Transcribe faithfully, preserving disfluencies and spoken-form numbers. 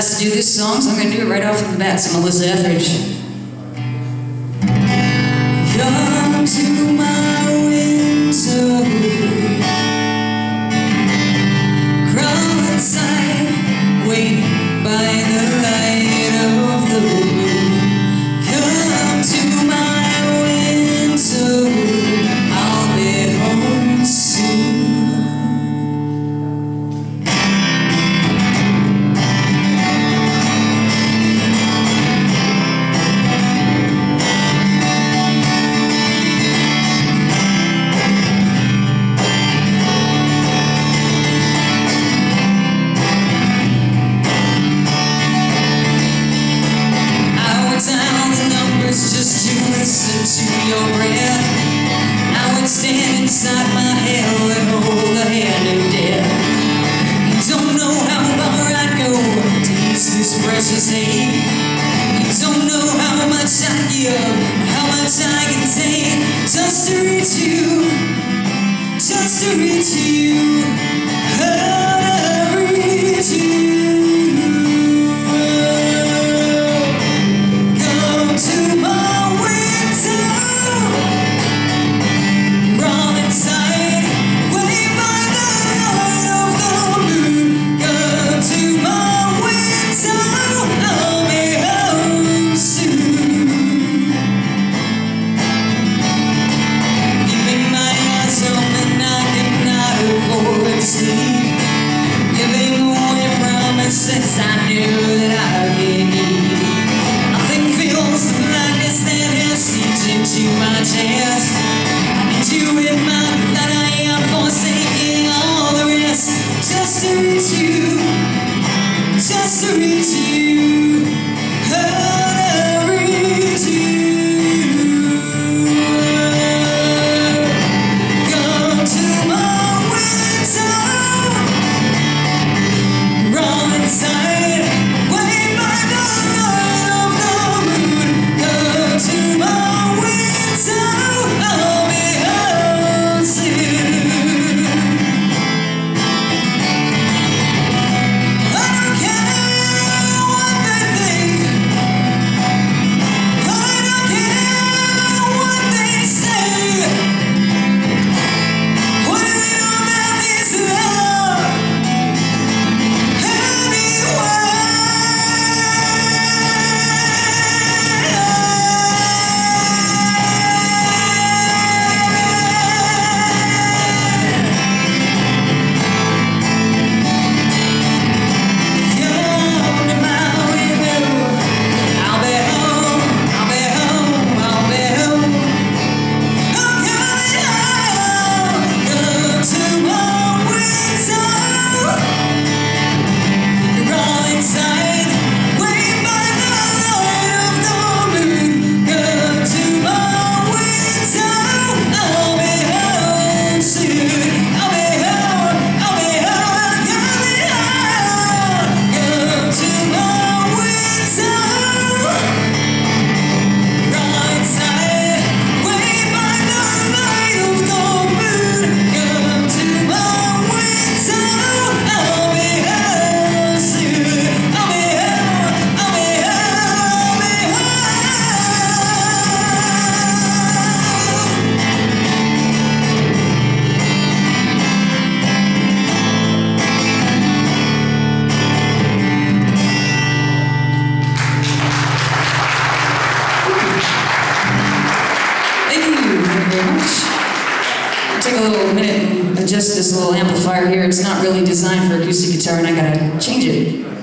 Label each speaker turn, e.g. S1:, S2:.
S1: asked to do this song, so I'm going to do it right off the bat. It's Melissa Etheridge. Come to my window, crawl inside, wait by the light of the moon. Come to my window, I'll be home soon. Just to listen to your breath. I would stand inside my hell and hold the hand of death. You don't know how far I'd go to ease this precious ache. You don't know how much I give, how much I can take, just to reach you, just to reach you, oh, to reach you. Since I knew that I'd be needed, nothing feels the blackness that has seeped into my chest. I need you in my blood, I am forsaking all the rest, just to reach you, just to reach you, oh, to reach you. Come to my window, inside, wait by the light of the moon. Come to my window, I'll be home soon. I don't care what they think, I don't care what they say. What do we know about this love? Take a little minute and adjust this little amplifier here. It's not really designed for acoustic guitar, and I gotta change it.